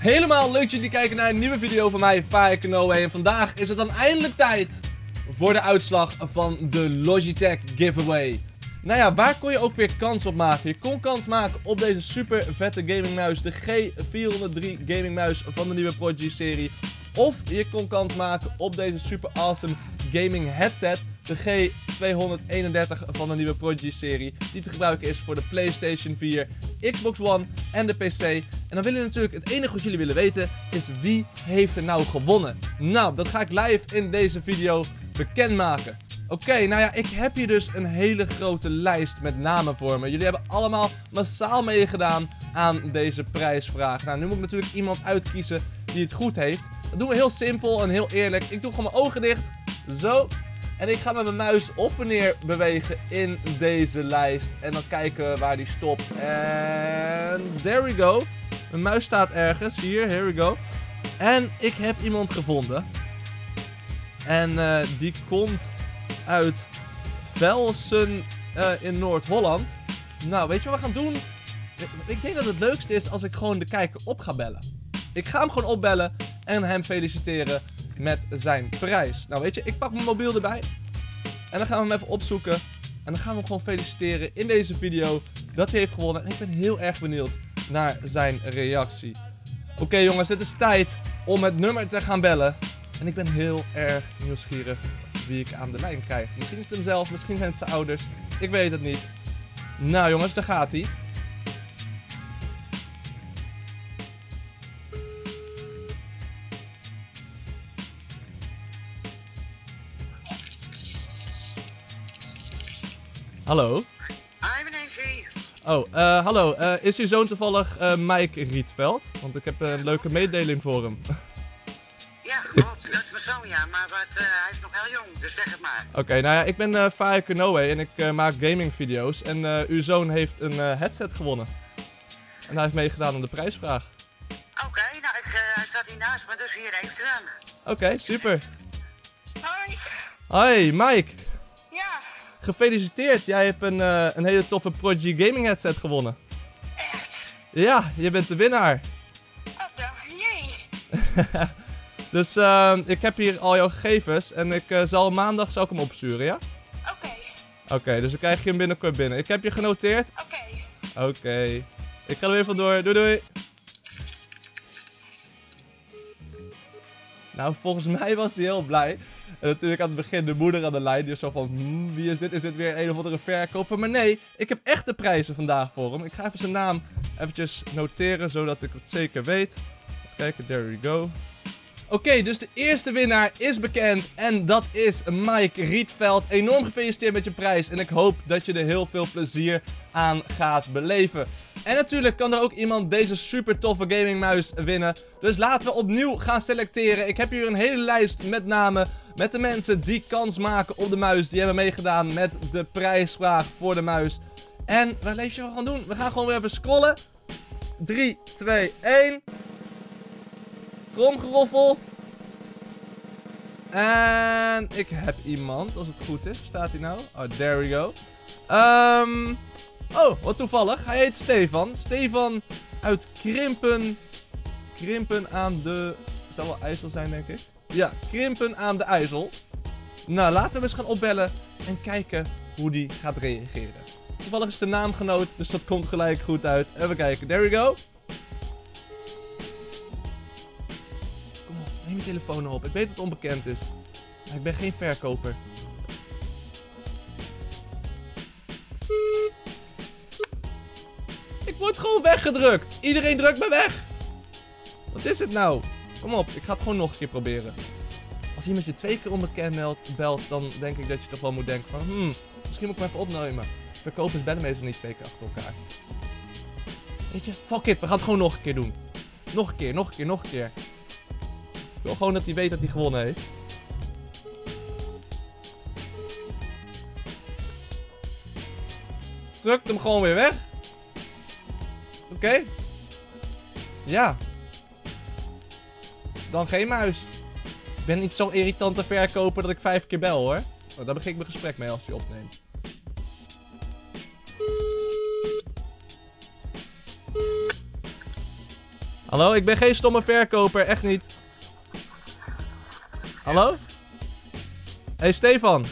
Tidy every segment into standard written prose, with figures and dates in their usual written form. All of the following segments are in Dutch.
Helemaal leuk dat jullie kijken naar een nieuwe video van mij, FireKnoe. En vandaag is het dan eindelijk tijd voor de uitslag van de Logitech giveaway. Nou ja, waar kon je ook weer kans op maken? Je kon kans maken op deze super vette gamingmuis, de G403 gamingmuis van de nieuwe Prodigy serie. Of je kon kans maken op deze super awesome gaming headset, de G231 van de nieuwe Prodigy serie, die te gebruiken is voor de PlayStation 4, Xbox One en de PC. En dan willen jullie natuurlijk, het enige wat jullie willen weten is wie heeft er nou gewonnen. Nou, dat ga ik live in deze video bekendmaken. Oké, nou ja, ik heb hier dus een hele grote lijst met namen voor me. Jullie hebben allemaal massaal meegedaan aan deze prijsvraag. Nou, nu moet ik natuurlijk iemand uitkiezen die het goed heeft. Dat doen we heel simpel en heel eerlijk. Ik doe gewoon mijn ogen dicht. Zo. En ik ga met mijn muis op en neer bewegen in deze lijst. En dan kijken we waar die stopt. En there we go. Mijn muis staat ergens. Hier, here we go. En ik heb iemand gevonden. En die komt uit Velsen in Noord-Holland. Nou, weet je wat we gaan doen? Ik denk dat het leukste is als ik gewoon de kijker op ga bellen. Ik ga hem gewoon opbellen en hem feliciteren met zijn prijs. Nou weet je, ik pak mijn mobiel erbij. En dan gaan we hem even opzoeken. En dan gaan we hem gewoon feliciteren in deze video dat hij heeft gewonnen. En ik ben heel erg benieuwd naar zijn reactie. Oké, jongens, het is tijd om het nummer te gaan bellen. En ik ben heel erg nieuwsgierig wie ik aan de lijn krijg. Misschien is het hem zelf, misschien zijn het zijn ouders. Ik weet het niet. Nou jongens, daar gaat hij. Hallo? Hi, meneer C. Oh, hallo. Is uw zoon toevallig Mike Rietveld? Want ik heb een leuke mededeling voor hem. Ja, klopt. Dat is mijn zoon, ja. Maar hij is nog heel jong, dus zeg het maar. Oké, nou ja, ik ben FireKnoe en ik maak gaming video's. En uw zoon heeft een headset gewonnen. En hij heeft meegedaan aan de prijsvraag. Oké, nou, hij staat hier naast me, dus hier heeft u hem. Oké, super. Hoi. Hoi, Mike. Ja, Gefeliciteerd. Jij hebt een hele toffe Prodigy gaming headset gewonnen. echt? Ja, je bent de winnaar. Oh, dag, jee. Dus ik heb hier al jouw gegevens en ik zal maandag hem opsturen, ja? Oké, Oké, dus dan krijg je hem binnenkort binnen. Ik heb je genoteerd. oké. Oké. Ik ga er weer vandoor. Doei doei. Nou, volgens mij was hij heel blij. En natuurlijk aan het begin de moeder aan de lijn. Die zo van, wie is dit? Is dit weer een of andere verkoper? Maar nee, ik heb echte prijzen vandaag voor hem. Ik ga even zijn naam eventjes noteren, zodat ik het zeker weet. Even kijken, there we go. Oké, dus de eerste winnaar is bekend en dat is Mike Rietveld. Enorm gefeliciteerd met je prijs en ik hoop dat je er heel veel plezier aan gaat beleven. En natuurlijk kan er ook iemand deze super toffe gamingmuis winnen. Dus laten we opnieuw gaan selecteren. Ik heb hier een hele lijst met namen met de mensen die kans maken op de muis. Die hebben meegedaan met de prijsvraag voor de muis. En wat lees je wat we gaan doen? We gaan gewoon weer even scrollen. 3, 2, 1... Tromgeroffel. En ik heb iemand, als het goed is. Waar staat hij nou? Oh, there we go. Oh, wat toevallig. Hij heet Stefan. Stefan uit Krimpen. Krimpen aan de... Het zal wel IJssel zijn, denk ik. Ja, Krimpen aan de IJssel. Nou, laten we eens gaan opbellen en kijken hoe die gaat reageren. Toevallig is de naamgenoot, dus dat komt gelijk goed uit. Even kijken. There we go. Neem je telefoon op. Ik weet dat het onbekend is. Maar ik ben geen verkoper. Ik word gewoon weggedrukt. Iedereen drukt me weg. Wat is het nou? Kom op, ik ga het gewoon nog een keer proberen. Als iemand je 2 keer onbekend belt, dan denk ik dat je toch wel moet denken van... misschien moet ik hem even opnemen. Verkopers bellen meestal niet 2 keer achter elkaar. Weet je, fuck it, we gaan het gewoon nog een keer doen. Nog een keer, nog een keer, nog een keer. Ik wil gewoon dat hij weet dat hij gewonnen heeft. Drukt hem gewoon weer weg. Oké. Ja. Dan geen muis. Ik ben niet zo'n irritante verkoper dat ik 5 keer bel hoor. Oh, daar begin ik mijn gesprek mee als hij opneemt. Hallo, ik ben geen stomme verkoper, echt niet. Hallo? Hey Stefan.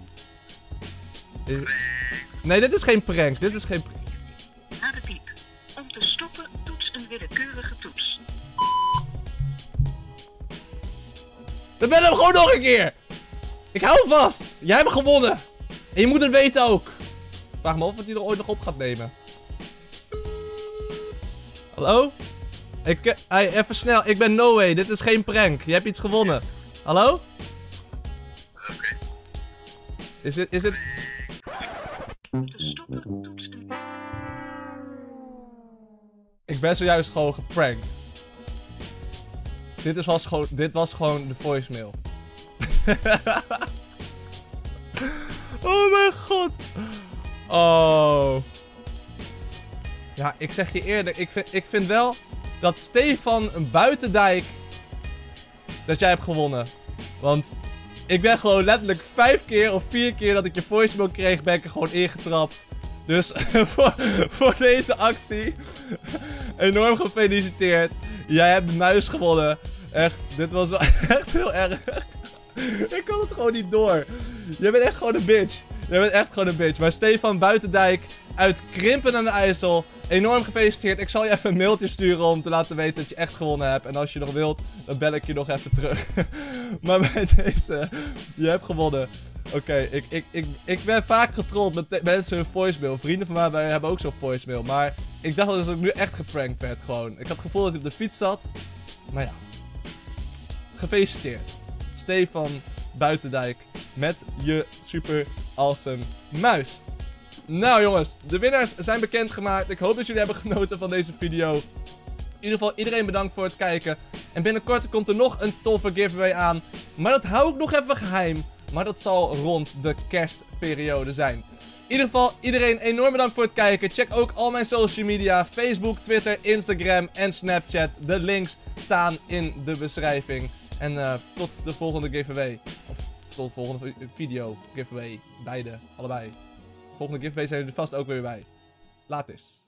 Nee, dit is geen prank. Dit is geen prank. Na de piep. Om te stoppen, toets een willekeurige toets. Dan ben hem gewoon nog een keer. Ik hou hem vast. Jij hebt gewonnen. En je moet het weten ook. Vraag me af of hij er ooit nog op gaat nemen. Hallo? Even snel. Ik ben No Way. Dit is geen prank. Je hebt iets gewonnen. Hallo? Oké. Is het... Om te stoppen, toets een... Ik ben zojuist gewoon geprankt. Dit was gewoon de voicemail. Oh mijn god. Oh. Ja, ik zeg je eerlijk. Ik vind wel dat Stefan Buitendijk... dat jij hebt gewonnen. Want ik ben gewoon letterlijk 5 keer of 4 keer dat ik je voicemail kreeg, ben ik er gewoon ingetrapt. Dus voor deze actie, enorm gefeliciteerd. Jij hebt de muis gewonnen. Echt, dit was wel echt heel erg. Ik kan het gewoon niet door. Jij bent echt gewoon een bitch. Jij bent echt gewoon een bitch. Maar Stefan Buitendijk uit Krimpen aan de IJssel, enorm gefeliciteerd. Ik zal je even een mailtje sturen om te laten weten dat je echt gewonnen hebt. En als je nog wilt, dan bel ik je nog even terug. Maar bij deze, je hebt gewonnen. Oké, ik ben vaak getrold met mensen hun voicemail. Vrienden van mij hebben ook zo'n voicemail. Maar ik dacht dat ik nu echt geprankt werd gewoon. Ik had het gevoel dat hij op de fiets zat. Maar ja. Gefeliciteerd. Stefan Buitendijk met je super awesome muis. Nou jongens, de winnaars zijn bekendgemaakt. Ik hoop dat jullie hebben genoten van deze video. In ieder geval iedereen bedankt voor het kijken. En binnenkort komt er nog een toffe giveaway aan. Maar dat hou ik nog even geheim. Maar dat zal rond de kerstperiode zijn. In ieder geval iedereen enorm bedankt voor het kijken. Check ook al mijn social media. Facebook, Twitter, Instagram en Snapchat. De links staan in de beschrijving. En tot de volgende giveaway. Of tot de volgende video giveaway. Beide, allebei. De volgende giveaway zijn jullie er vast ook weer bij. Laat eens.